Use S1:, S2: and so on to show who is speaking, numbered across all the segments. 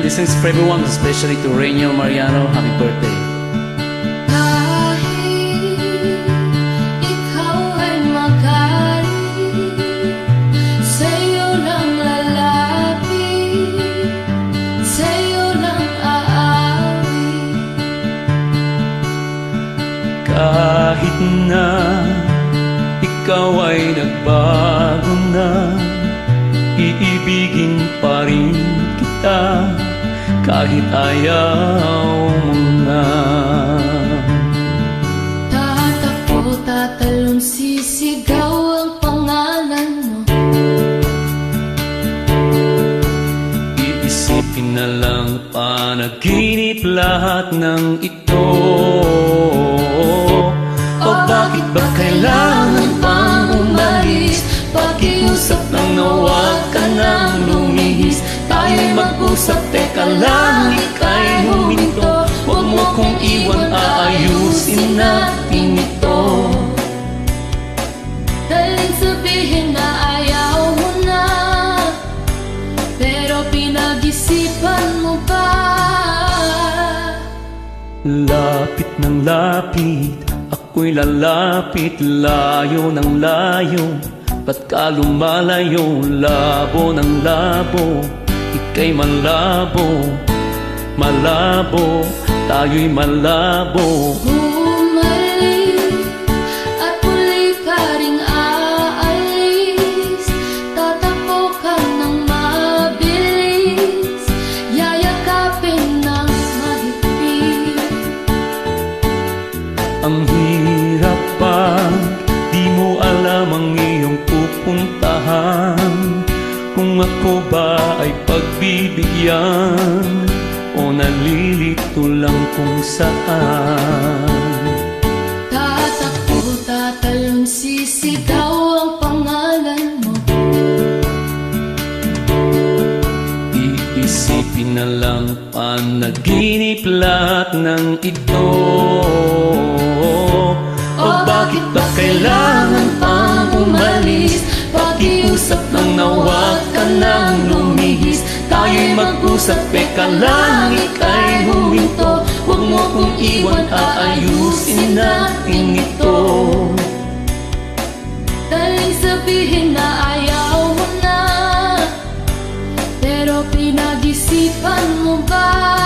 S1: This is for everyone, especially to Rainiel Mariano. Happy birthday.
S2: Kahit na ikaw ay nagbago na, iibigin pa rin kita kahit ayaw mo na.
S3: Tatakbo, tatalon, sisigaw ang pangalan mo.
S2: Iisipin na lang panaginip lahat ng ito. O bakit ba kailangan pang umalis? Pakiusap lang na huwag ka nang lumihis. Tayo'y mag-usap, teka lang, ika'y huminto. Huwag mo kong iwan, aayusin natin ito.
S3: Daling sabihin na ayaw mo na, pero pinag-isipan mo pa.
S2: Lapit ng lapit, ako'y lalapit, layo ng layo. Ba't ka lumalayo, labo ng labo, ika'y malabo, malabo, tayo'y malabo.
S3: Bumalik at muli ka ring aalis, tatakbo ka ng mabilis, yayakapin ng mahigpit.
S2: Ang hirap pag di mo alam ang iyong pupuntahan, kung ako ba ay pagbibigyan o nalilito lang kung saan.
S3: Tatakbo, tatalon, sisigaw ang pangalan mo.
S2: Iisipin na lang panaginip lahat ng ito. O bakit ba kailangan pang umalis? Pakiusap lang na huwag ka nang lumihis. Tayo'y mag-usap, teka lang, ika'y huminto. Huwag mo kong iwan, aayusin natin ito.
S3: Daling sabihin na ayaw mo na, pero pinag-isipan mo ba?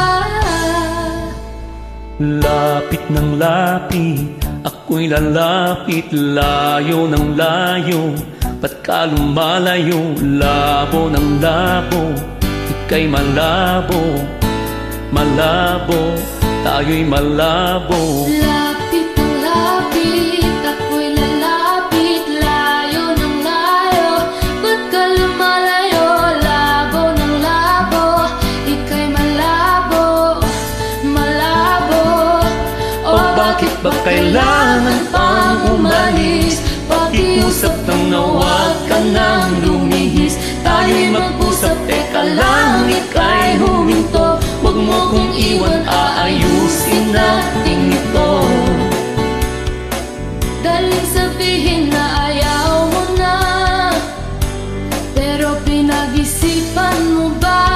S2: Lapit ng lapit, ako'y lalapit, layo ng layo. Ba't ka lumalayo, labo ng labo, ika'y malabo, malabo, tayo'y malabo.
S3: Lapit ng lapit, ako'y lalapit, layo ng layo. Ba't ka lumalayo, labo ng labo, ika'y malabo, malabo.
S2: O bakit ba kailangan pang umalis? Pakiusap lang na huwag ka nang lumihis. Tayo'y mag-usap, teka lang, ika'y huminto. Huwag mo kong iwan, aayusin natin ito.
S3: Daling sabihin na ayaw mo na, pero pinag-isipan mo ba?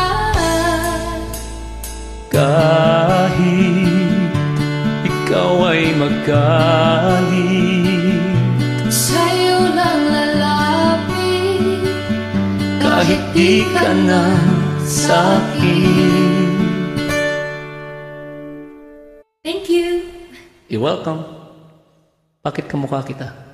S2: Kahit ikaw ay magalit,
S3: sa'yo lang lalapit,
S2: kahit di ka na sa'kin.
S3: Thank you.
S1: You're welcome. Bakit kamukha kita?